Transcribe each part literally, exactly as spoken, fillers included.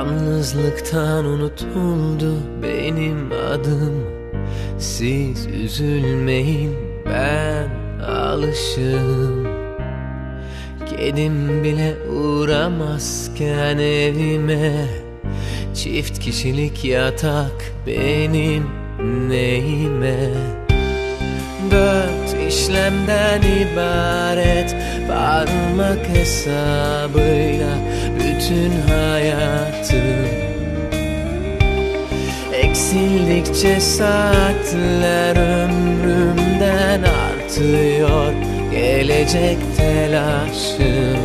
Yalnızlıktan unutuldu benim adım. Siz üzülmeyin, ben alışığım. Kedim bile uğramazken evime, çift kişilik yatak benim neyime? Dört işlemden ibaret parmak hesabıyla bütün hayatım. Eksildikçe saatler ömrümden artıyor, gelecek telaşım.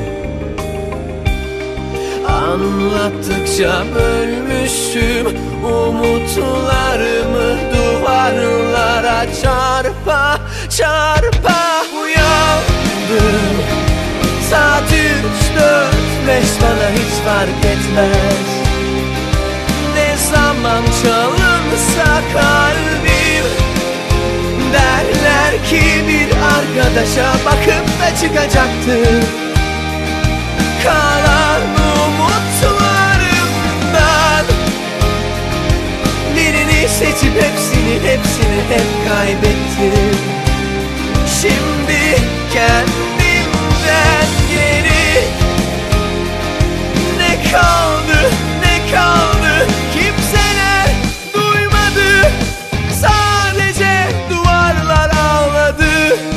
Anlattıkça bölmüşüm umutlarımı, duvarlara çarpa çarpa uyandım. Saat üç, dört, beş bana hiç fark etmez. Ne zaman çalınsa kalbim, derler ki bir arkadaşa bakıp da çıkacaktım. Kalan umutlarımdan birini seçip hepsini hepsini hep kaybettim. Şimdi kendimden geri ne kaldı, ne kaldı? Kimseler duymadı, sadece duvarlar ağladı.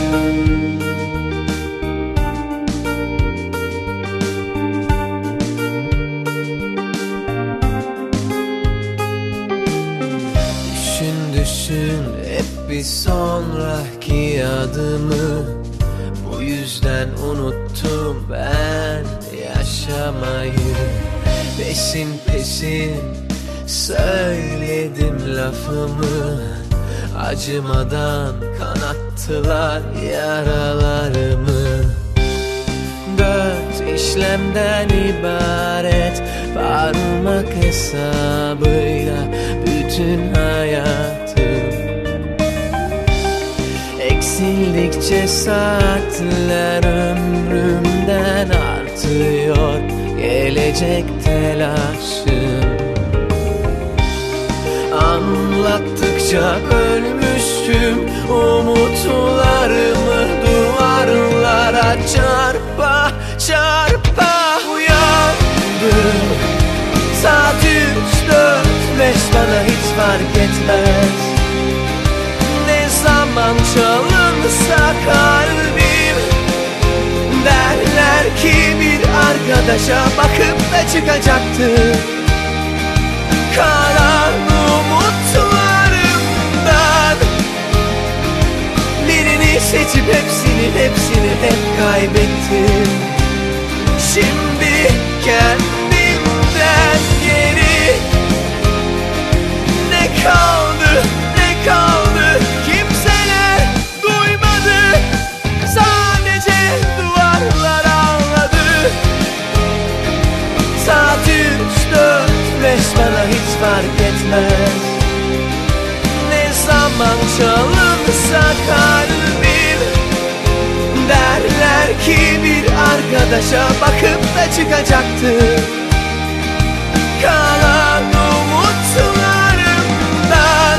Düşün düşün hep bir sonraki adımı. Bu yüzden unuttum ben yaşamayı. Peşin peşin söyledim lafımı, acımadan kanattılar yaralarımı. Dört işlemden ibaret parmak hesabıyla bütün hayatım. Eksildikçe saatler ömrümden artıyor, gelecek telaşım. Anlattıkça bölmüştüm umutlarımı, duvarlara çarpa çarpa uyandım. Saat üç, dört, beş bana hiç fark etmez. Ne zaman çalınsa kalbim, derler ki bir arkadaşa bakıp da çıkacaktım. Kalan umutlarımdan birini seçip hepsini hepsini hep kaybettim. Şimdi kendimden geri ne kaldı, ne kaldı? Kimseler duymadı, sadece duvarlar ağladı. Saat üç, dört, beş bana hiç fark etmez. Ne zaman çalınsa kalbim, derler ki bir arkadaşa bakıp da çıkacaktım. Kalan umutlarımdan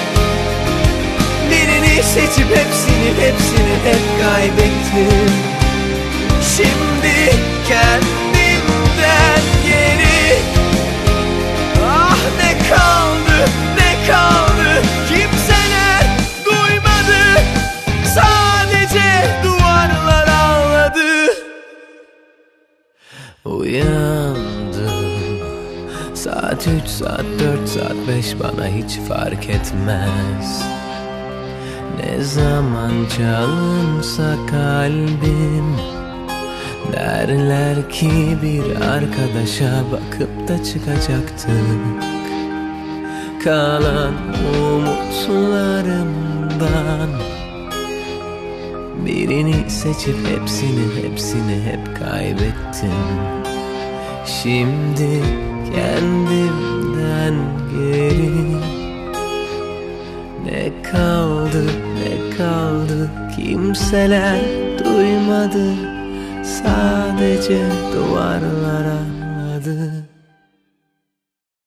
birini seçip hepsini hepsini hep kaybettim. Şimdi kendimden geri ah ne kaldı, ne kaldı? Kimseler duymadı, sadece duvarlar ağladı. Uyandım. Saat üç, saat dört, saat beş bana hiç fark etmez. Ne zaman çalınsa kalbim, derler ki bir arkadaşa bakıp da çıkacaktık. Kalan umutlarımdan birini seçip hepsini hepsini hep kaybettim. Şimdi kendimden geri ne kaldı, ne kaldı? Kimseler duymadı, sadece duvarlar ağladı.